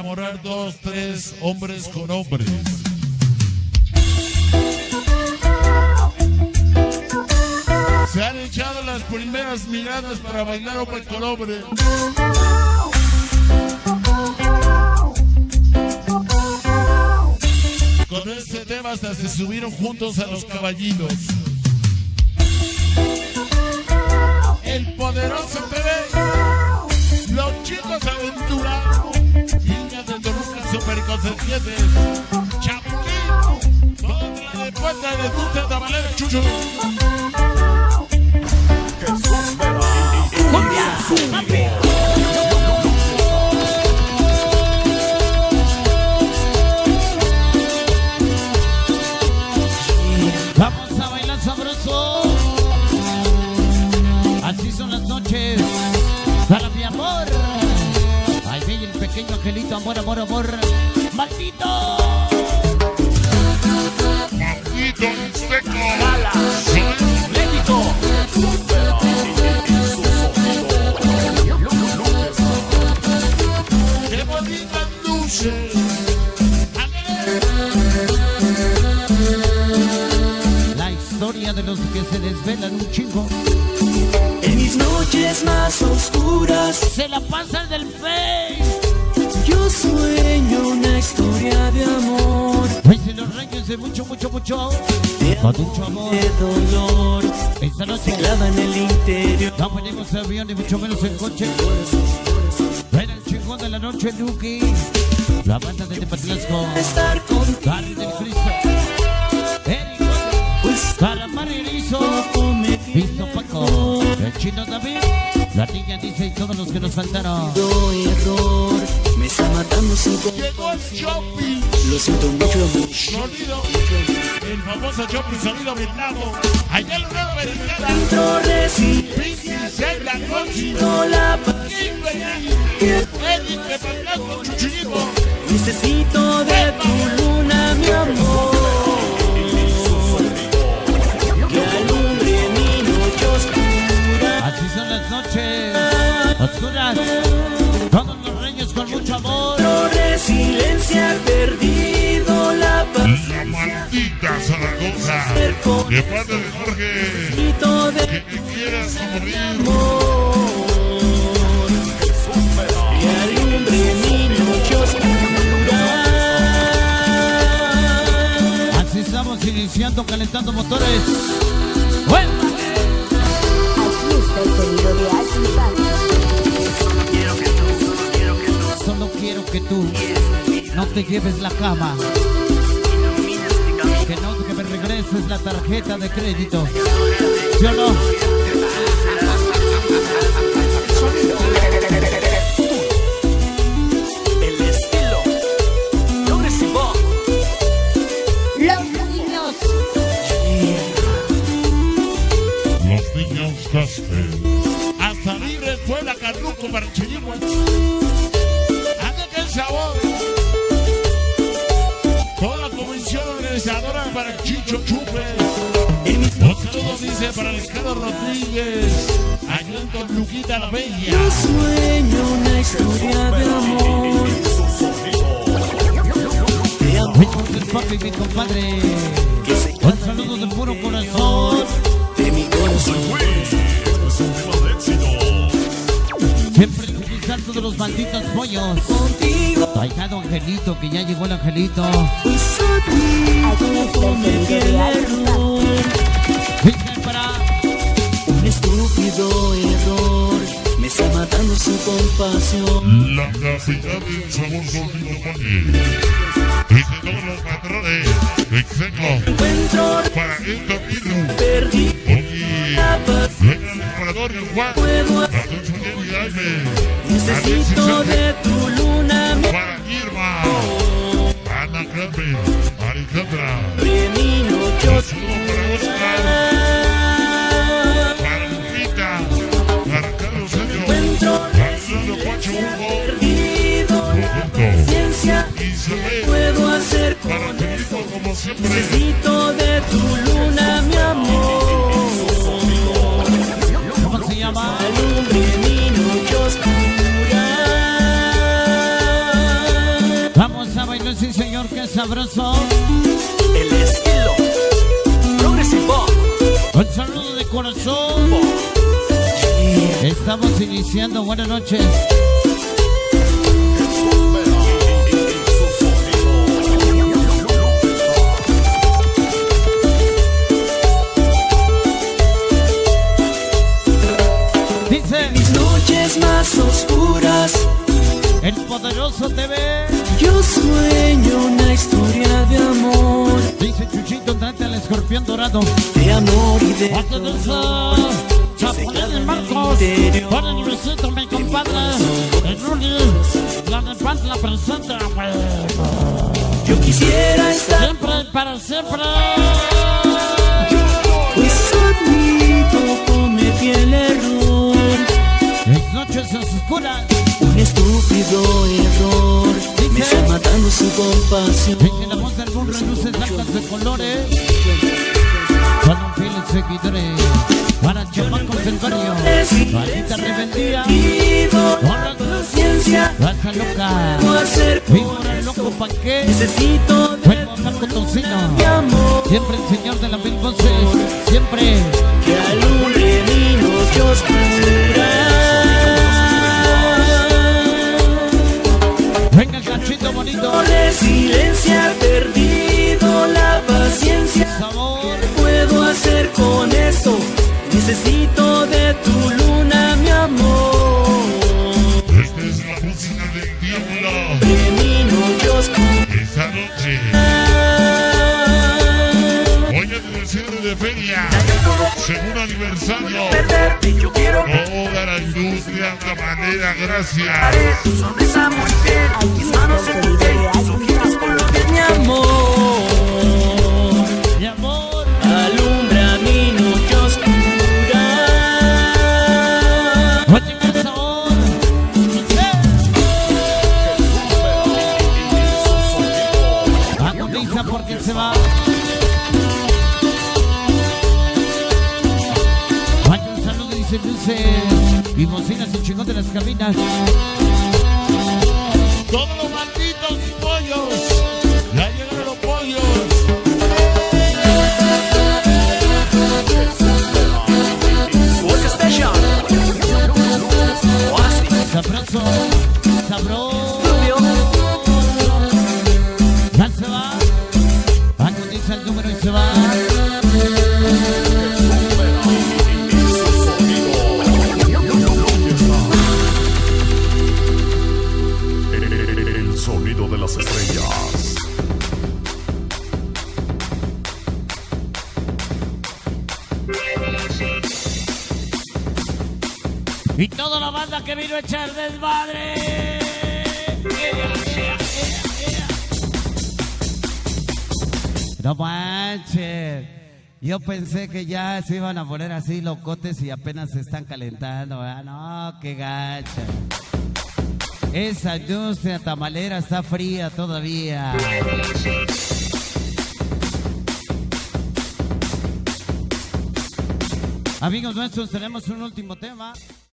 enamorar 2, 3 hombres con hombres. Se han echado las primeras miradas para bailar hombre con hombre. Con este tema hasta se subieron juntos a los caballitos. El poderoso TV, los chicos aventurados, niñas de Toluca super consentientes, Chapulín, toda la de Puerta de Dulce, Tabalera, Chucho. Vamos a bailar sabroso. Así son las noches para mi amor. Ay, ve el pequeño angelito, amor, amor, amor. ¡Maldito! Maldito insecto. ¡Médico! ¡Qué bonitas luces! La historia de los que se desvelan un chingo. En mis noches más oscuras Se la pasan del Face. yo sueño una historia de amor, Pues en los reyes de mucho, mucho, mucho. Con mucho amor. de dolor. Esta Se noche clava en el interior. no venimos en avión ni mucho menos en coche. Ven el chingón de la noche, Lucky. La banda de Tepatlasco. Estar contigo, Dale del Cristo. Eric. pues Calamar Erizo. poco me Visto Paco. El chino David. La niña dice y todos los que nos faltaron. pido error. Me está matando sin Llegó el shopping. Lo siento mucho. Sonido. El famoso shopping sonido vietnamo. Allá en la americana. Dentro recibo Piscis, en la noche. la paz. Eric de Palasco, Chuchillito. Necesito de tu luna, mi amor. Que alumbre mi noche oscura. Así son las noches oscuras. Todos los reyes con mucho amor. No resiliencia, he perdido la paz. La maldita Zaragoza. De parte de Jorge. Necesito de Que me quieras morir. amor. Que alumbre mi noche oscura. Así estamos iniciando, calentando motores. ¡Bueno! Aquí está el sonido de alto impacto. Solo quiero que tú no te lleves la cama. Que me regreses la tarjeta de crédito. ¿Sí o no? El estilo progresivo. Los niños. Los niños gospel. Hasta libre fue la Carluco para Chirigua. Ande que el sabor. Toda la comisión organizadora para Chicho Chupe. Un saludo dice para Ricardo Rodríguez. Ayudando a Luquita la Bella. Yo sueño una historia de amor. De amor Entonces, papi, mi compadre. que se Un saludo de puro corazón. de mi corazón. Siempre utilizar todos los malditos pollos. Contigo, Taijado Angelito, que ya llegó el Angelito. pues a ti Aquí está el cometí sonido el de alto impacto. error. Dicen para Un estúpido error me está matando sin compasión. La capital del sabor sonido Pony. Y de todos los patrones. Exenlo. Encuentro Para el camino. perdí Oye. la paz. Venga el explorador y el Juan. Puedo, La Dulce y Jaime. necesito de tu luna, mi Para Irma. Ana Carmen. Alejandra. mi noche Un saludo para Oscar. oscura. Para Lupita. Para Carlos Sergio. Encuentro Para Fernando Pacho Hugo. perdido la paciencia. Isabel. Puedo hacer Para con Felipe como siempre. necesito de tu luna, mi amor. ¿cómo se llama? Alumbre mi noche oscura. sabroso. El estilo progresivo. Un saludo de corazón. Estamos iniciando. Buenas noches. Dice: Mis noches más oscuras, el poderoso TV. yo sueño una historia de amor. Dice Chuchito, trate al escorpión dorado. De amor y de Atención, Chapulín de Marcos. Por el besito, mi compadre. El Ruli, la de Pantla presenta. yo quisiera estar, Siempre y para siempre. pues admito cometí el error. Mis noches oscuras. Un estúpido error me está matando su compasión. Dice la voz del burro, luces blancas de colores. Son un fieles seguidores. Para chamacos del barrio. Maldita rebeldía. Con Con la paciencia raza loca. puedo hacer Víbora loco, ¿pa' qué? necesito de Buen taco tocino. mi amor Siempre el señor de las mil voces. Siempre. que alumbre mi noche oscura. Venga el cachito bonito. De silencia perdido la paciencia. Sabor. ¿Qué puedo hacer con esto? Necesito de tu luna, mi amor. Esta es la música del diablo. De mi noche oscura. Esta noche voy a aniversario de feria. Segundo aniversario. Perderte, yo quiero Toda la industria de manera, gracias. tu sonrisa muy fiel. Mis manos en tu piel, tus ojitos color de mi amor. Mi amor. Alumbra mi noche oscura. Oye, qué sabor. Agoniza porque se va. Vaya un saludo, dice luces y bocinas y chingón de las cabinas. Todos los malditos pollos. Ya llegaron los pollos. Voz Special. Oasis. Sabroso, sabroso. Rubio. Ya se va. Agoniza el número y se va. El sonido de las estrellas. Y toda la banda que vino a echar desmadre. No manches. Yo pensé que ya se iban a poner así locotes y apenas se están calentando, ¿verdad? No, qué gacha. Esa industria tamalera está fría todavía. Amigos nuestros, tenemos un último tema.